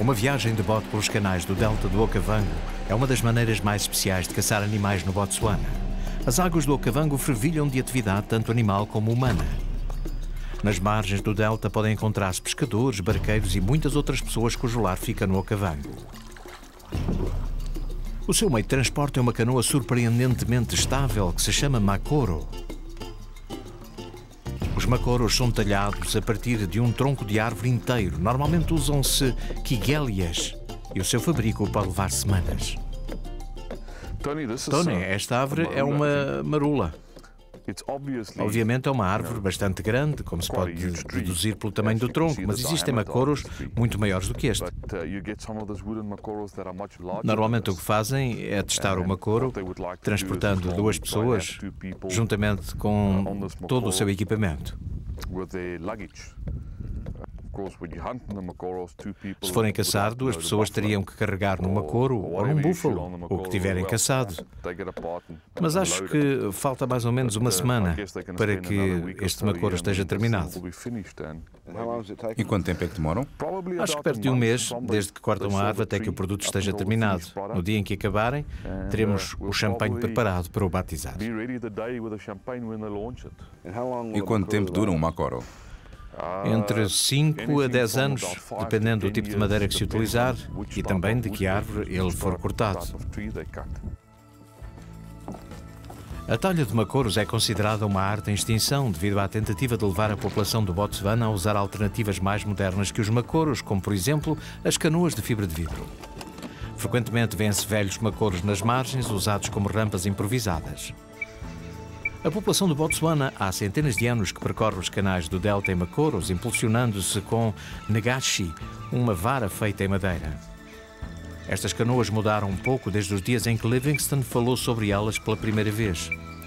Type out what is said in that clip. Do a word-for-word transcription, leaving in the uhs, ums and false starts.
Uma viagem de bote pelos canais do delta do Okavango é uma das maneiras mais especiais de caçar animais no Botsuana. As águas do Okavango fervilham de atividade tanto animal como humana. Nas margens do delta podem encontrar-se pescadores, barqueiros e muitas outras pessoas cujo lar fica no Okavango. O seu meio de transporte é uma canoa surpreendentemente estável que se chama Makoro. Os macoros são talhados a partir de um tronco de árvore inteiro. Normalmente usam-se quiguélias e o seu fabrico pode levar semanas. Tony, esta árvore é uma marula. Obviamente é uma árvore bastante grande, como se pode deduzir pelo tamanho do tronco, mas existem macoros muito maiores do que este. Normalmente o que fazem é testar o macoro, transportando duas pessoas, juntamente com todo o seu equipamento. Se forem caçar, duas pessoas teriam que carregar num macoro ou num búfalo, o que tiverem caçado. Mas acho que falta mais ou menos uma semana para que este macoro esteja terminado. E quanto tempo é que demoram? Acho que perto de um mês, desde que cortam a árvore até que o produto esteja terminado. No dia em que acabarem, teremos o champanhe preparado para o batizar. E quanto tempo dura um macoro? Entre cinco a dez anos, dependendo do tipo de madeira que se utilizar e também de que árvore ele for cortado. A talha de macoros é considerada uma arte em extinção devido à tentativa de levar a população do Botswana a usar alternativas mais modernas que os macoros, como por exemplo as canoas de fibra de vidro. Frequentemente vêem-se velhos macoros nas margens usados como rampas improvisadas. A população do Botsuana há centenas de anos que percorre os canais do delta em macoros, impulsionando-se com nagashi, uma vara feita em madeira. Estas canoas mudaram um pouco desde os dias em que Livingstone falou sobre elas pela primeira vez.